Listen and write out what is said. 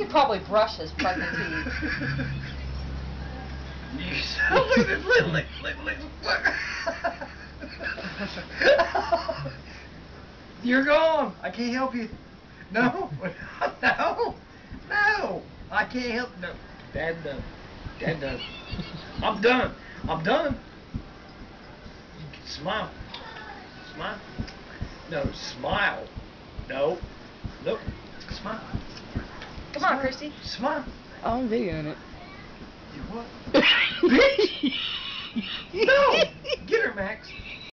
could probably brush his pregnant teeth. Look at this, look. You're gone. I can't help you. No, no. I can't help. No, Dad done. I'm done. Smile. No, smile. No. Look. Smile. Come on, Christy. Smile. Oh, I'm videoing it. You what? Bitch! No! Get her, Max.